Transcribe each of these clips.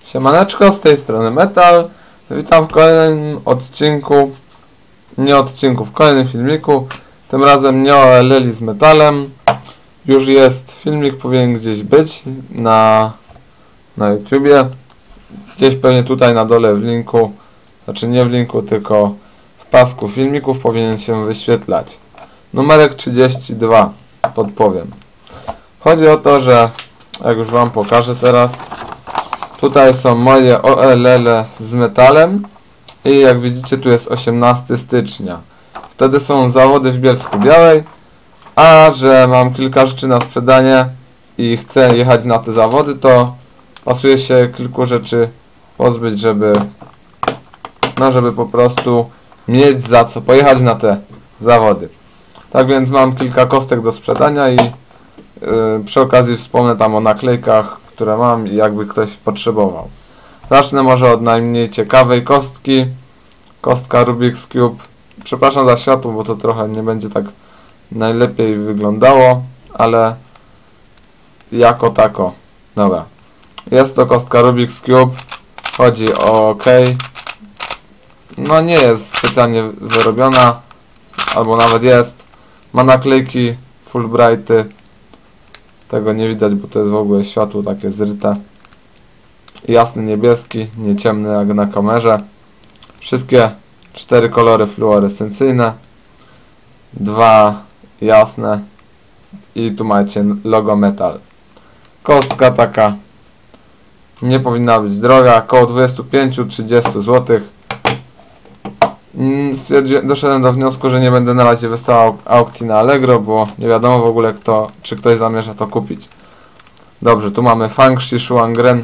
Siemaneczko, z tej strony Metal. Witam w kolejnym odcinku, w kolejnym filmiku. Tym razem nie o Leli z Metalem. Już jest filmik, powinien gdzieś być na YouTubie. Gdzieś pewnie tutaj na dole w linku, znaczy nie w linku, tylko w pasku filmików powinien się wyświetlać. Numerek 32, podpowiem. Chodzi o to, że jak już wam pokażę teraz, tutaj są moje OLL z Metalem i jak widzicie tu jest 18 stycznia. Wtedy są zawody w Bielsku-Białej, a że mam kilka rzeczy na sprzedanie i chcę jechać na te zawody, to pasuje się kilku rzeczy pozbyć, żeby po prostu mieć za co pojechać na te zawody. Tak więc mam kilka kostek do sprzedania i przy okazji wspomnę tam o naklejkach, które mam i jakby ktoś potrzebował. Zacznę może od najmniej ciekawej kostki. Kostka Rubik's Cube. Przepraszam za światło, bo to trochę nie będzie tak najlepiej wyglądało, ale jako tako. Dobra. Jest to kostka Rubik's Cube. Chodzi o OK. No nie jest specjalnie wyrobiona, albo nawet jest. Ma naklejki Fulbrighty. Tego nie widać, bo to jest w ogóle światło takie zryte. Jasny niebieski, nie ciemny jak na kamerze. Wszystkie 4 kolory fluorescencyjne. 2 jasne. I tu macie logo Metal. Kostka taka nie powinna być droga, około 25-30 zł. Doszedłem do wniosku, że nie będę na razie wystawiał aukcji na Allegro, bo nie wiadomo w ogóle czy ktoś zamierza to kupić. Dobrze, tu mamy Fangshi Shuangren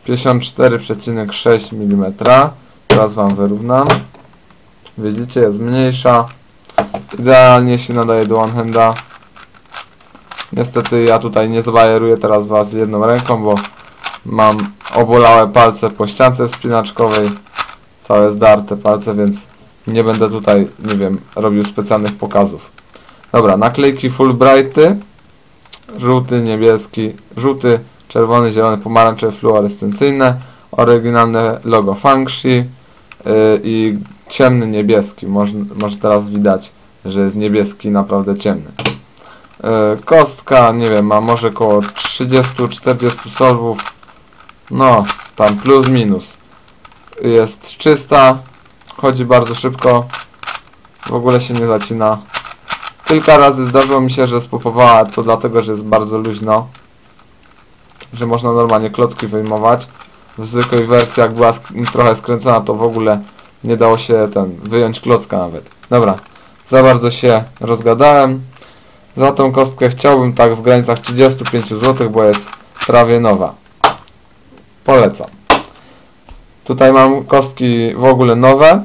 54,6 mm. Teraz wam wyrównam. Widzicie, jest mniejsza. Idealnie się nadaje do one-handa. Niestety ja tutaj nie zbajeruję teraz was jedną ręką, bo mam obolałe palce po ściance wspinaczkowej. Całe zdarte palce, więc nie będę tutaj, nie wiem, robił specjalnych pokazów. Dobra, naklejki Fulbrighty. Żółty, niebieski, żółty, czerwony, zielony, pomarańczowy, fluorescencyjne. Oryginalne logo Fangshi i ciemny niebieski. Może teraz widać, że jest niebieski naprawdę ciemny. Kostka, nie wiem, ma może około 30-40 solwów. No, tam plus minus. Jest czysta. Chodzi bardzo szybko. W ogóle się nie zacina. Kilka razy zdarzyło mi się, że spopowała, to dlatego, że jest bardzo luźno. Że można normalnie klocki wyjmować. W zwykłej wersji, jak była trochę skręcona, to w ogóle nie dało się wyjąć klocka nawet. Dobra, za bardzo się rozgadałem. Za tą kostkę chciałbym tak w granicach 35 zł, bo jest prawie nowa. Polecam. Tutaj mam kostki w ogóle nowe.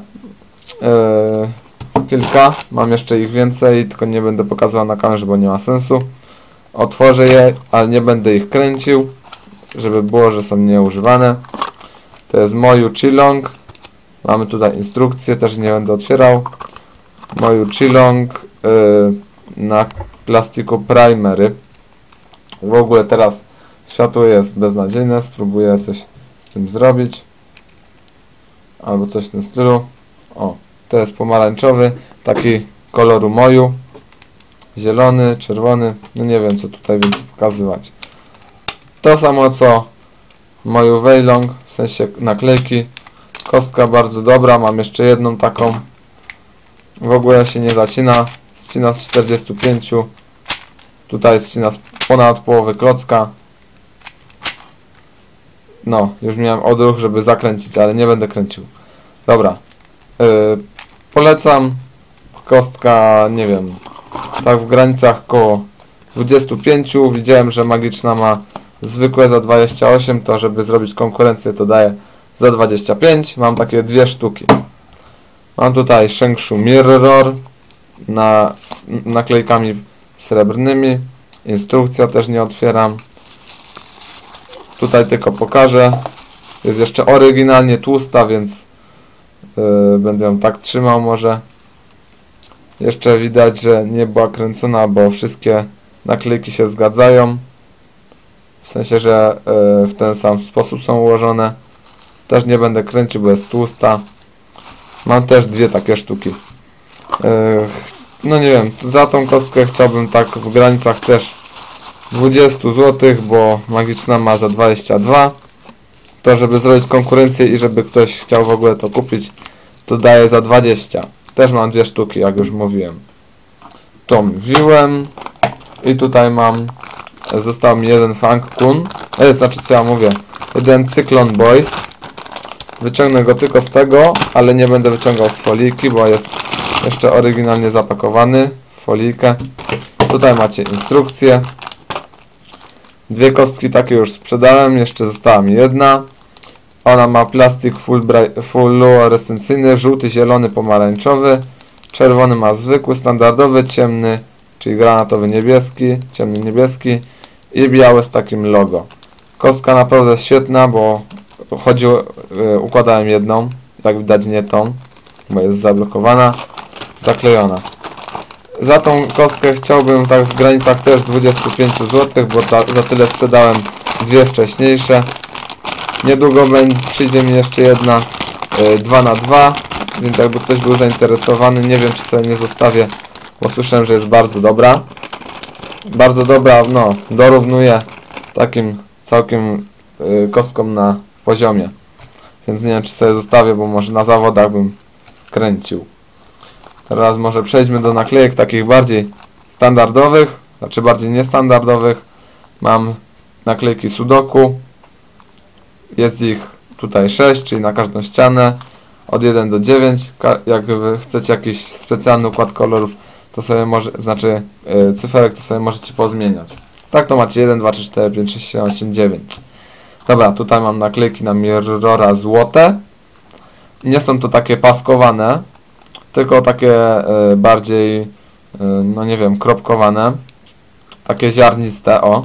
Kilka. Mam jeszcze ich więcej, tylko nie będę pokazywał na kamerze, bo nie ma sensu. Otworzę je, ale nie będę ich kręcił, żeby było, że są nieużywane. To jest Moju Chilong. Mamy tutaj instrukcję, też nie będę otwierał. Moju Chilong na plastiku primery. W ogóle teraz światło jest beznadziejne. Spróbuję coś z tym zrobić. Albo coś w tym stylu. O, to jest pomarańczowy, taki koloru Moju. Zielony, czerwony. No nie wiem, co tutaj więcej pokazywać. To samo co Moju Weilong, w sensie naklejki. Kostka bardzo dobra. Mam jeszcze jedną taką. W ogóle się nie zacina. Ścina z 45. Tutaj ścina z ponad połowy klocka. No, już miałem odruch, żeby zakręcić, ale nie będę kręcił. Dobra. Polecam. Kostka, nie wiem, tak w granicach koło 25. Widziałem, że Magiczna ma zwykłe za 28, to żeby zrobić konkurencję, to daję za 25. Mam takie dwie sztuki. Mam tutaj Shengshu Mirror z naklejkami srebrnymi. Instrukcja też nie otwieram. Tutaj tylko pokażę. Jest jeszcze oryginalnie tłusta, więc będę ją tak trzymał może. Jeszcze widać, że nie była kręcona, bo wszystkie naklejki się zgadzają. W sensie, że w ten sam sposób są ułożone. Też nie będę kręcił, bo jest tłusta. Mam też dwie takie sztuki. No nie wiem, za tą kostkę chciałbym tak w granicach też 20 zł, bo magiczna ma za 22. To żeby zrobić konkurencję i żeby ktoś chciał w ogóle to kupić, to daję za 20. Też mam dwie sztuki, jak już mówiłem. To mówiłem. I tutaj mam, został mi jeden Fang Kun. Znaczy co ja mówię, jeden Cyclone Boys. Wyciągnę go tylko z tego, ale nie będę wyciągał z foliki, bo jest jeszcze oryginalnie zapakowany w folikę. Tutaj macie instrukcję. Dwie kostki takie już sprzedałem, jeszcze została mi jedna. Ona ma plastik fluorescencyjny, żółty, zielony, pomarańczowy. Czerwony ma zwykły, standardowy, ciemny, czyli granatowy niebieski, ciemny niebieski i biały z takim logo. Kostka naprawdę świetna, bo układałem jedną, jak widać nie tą, bo jest zablokowana, zaklejona. Za tą kostkę chciałbym tak w granicach też 25 zł, bo za tyle sprzedałem dwie wcześniejsze. Niedługo przyjdzie mi jeszcze jedna 2×2, więc jakby ktoś był zainteresowany, nie wiem czy sobie nie zostawię, bo słyszałem, że jest bardzo dobra. Bardzo dobra, no, dorównuje takim całkiem kostkom na poziomie. Więc nie wiem czy sobie zostawię, bo może na zawodach bym kręcił. Teraz może przejdźmy do naklejek takich bardziej standardowych, znaczy bardziej niestandardowych. Mam naklejki Sudoku. Jest ich tutaj 6, czyli na każdą ścianę. Od 1 do 9. Jak chcecie jakiś specjalny układ kolorów, to sobie znaczy cyferek, to sobie możecie pozmieniać. Tak to macie 1, 2, 3, 4, 5, 6, 7, 8, 9. Dobra, tutaj mam naklejki na Mirrora złote. Nie są to takie paskowane, tylko takie bardziej, no nie wiem, kropkowane. Takie ziarniste, o.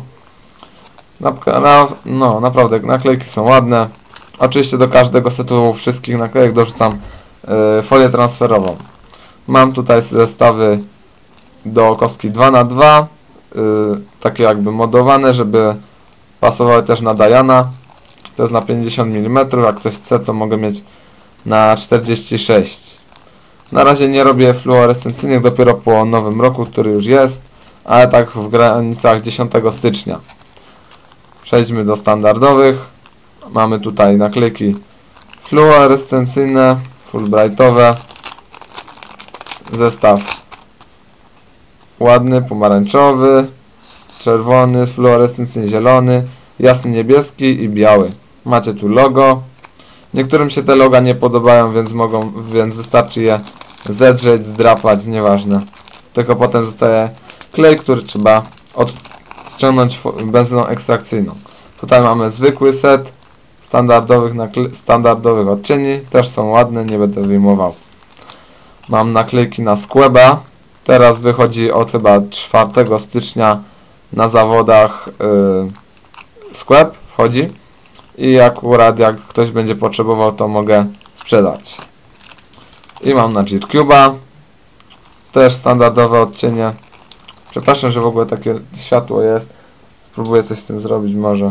No, naprawdę, naklejki są ładne. Oczywiście do każdego setu wszystkich naklejek dorzucam folię transferową. Mam tutaj zestawy do kostki 2×2, takie jakby modowane, żeby pasowały też na Diana. To jest na 50 mm, jak ktoś chce, to mogę mieć na 46. Na razie nie robię fluorescencyjnych, dopiero po nowym roku, który już jest, ale tak w granicach 10 stycznia. Przejdźmy do standardowych. Mamy tutaj naklejki fluorescencyjne, Fulbrightowe. Zestaw ładny, pomarańczowy, czerwony, fluorescencyjny, zielony, jasny niebieski i biały. Macie tu logo. Niektórym się te loga nie podobają, więc wystarczy je zedrzeć, zdrapać, nieważne. Tylko potem zostaje klej, który trzeba ściągnąć benzyną ekstrakcyjną. Tutaj mamy zwykły set standardowych odcieni. Też są ładne, nie będę wyjmował. Mam naklejki na Squeba. Teraz wychodzi od chyba 4 stycznia na zawodach Squeb wchodzi. I akurat jak ktoś będzie potrzebował, to mogę sprzedać. I mam na G-Cube'a. Też standardowe odcienie. Przepraszam, że w ogóle takie światło jest. Spróbuję coś z tym zrobić może.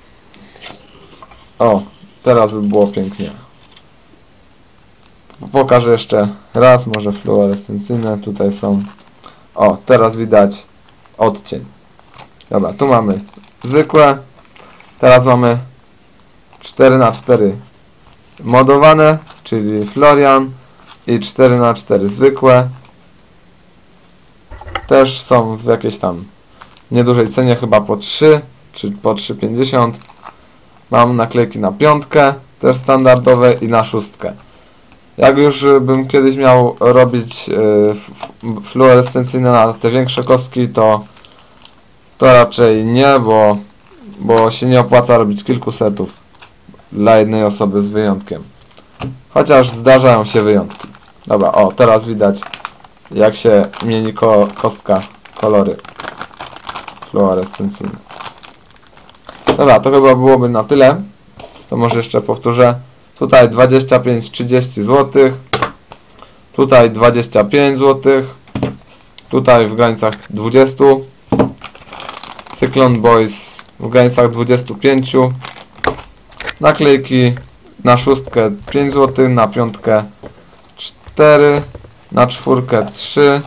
O, teraz by było pięknie. Pokażę jeszcze raz, może fluorescencyjne. Tutaj są. O, teraz widać odcień. Dobra, tu mamy zwykłe. Teraz mamy 4×4 modowane, czyli Florian, i 4×4 zwykłe. Też są w jakiejś tam niedużej cenie, chyba po 3 czy po 3,50. Mam naklejki na 5, też standardowe, i na 6. Jak już bym kiedyś miał robić fluorescencyjne na te większe kostki, to raczej nie, bo się nie opłaca robić kilku setów dla jednej osoby z wyjątkiem. Chociaż zdarzają się wyjątki. Dobra, o, teraz widać jak się mieni kostka kolory fluorescencyjne. Dobra, to chyba byłoby na tyle. To może jeszcze powtórzę. Tutaj 25-30 zł. Tutaj 25 zł. Tutaj w granicach 20. Cyclone Boys w granicach 25. Naklejki na 6 5 zł, na 5 4, na 4 3.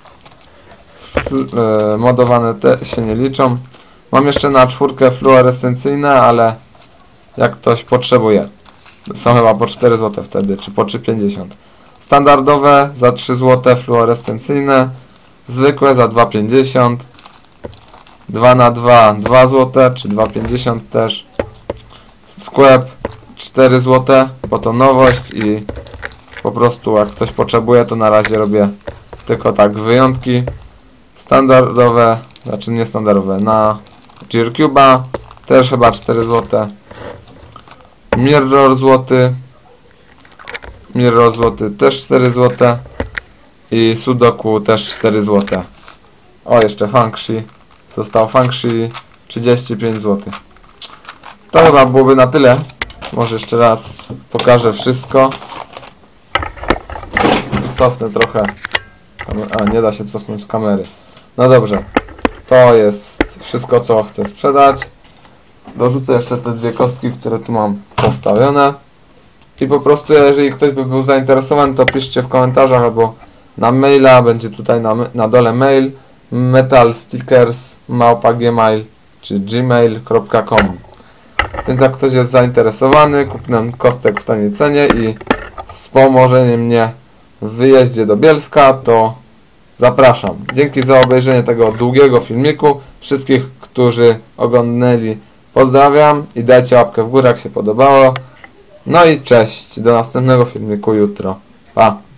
Modowane te się nie liczą. Mam jeszcze na 4 fluorescencyjne, ale jak ktoś potrzebuje. Są chyba po 4 zł wtedy, czy po 3,50. Standardowe za 3 zł fluorescencyjne. Zwykłe za 2,50. 2 na 2 2 zł, czy 2,50 też. Skłep 4 zł, bo to nowość i po prostu jak ktoś potrzebuje, to na razie robię tylko tak wyjątki. Standardowe, znaczy niestandardowe, na Gearcube'a też chyba 4 zł. Mirror złoty. Mirror złoty też 4 zł. I Sudoku też 4 zł. O, jeszcze Function. Został Function 35 zł. To chyba byłoby na tyle. Może jeszcze raz pokażę wszystko. Cofnę trochę. A, nie da się cofnąć kamery. No dobrze. To jest wszystko, co chcę sprzedać. Dorzucę jeszcze te dwie kostki, które tu mam postawione. I po prostu, jeżeli ktoś by był zainteresowany, to piszcie w komentarzach albo na maila. Będzie tutaj na dole mail metalstickers@gmail czy gmail.com. Więc jak ktoś jest zainteresowany kupnem kostek w taniej cenie i wspomożenie mnie w wyjeździe do Bielska, to zapraszam. Dzięki za obejrzenie tego długiego filmiku. Wszystkich, którzy oglądnęli, pozdrawiam i dajcie łapkę w górę, jak się podobało. No i cześć, do następnego filmiku jutro. Pa!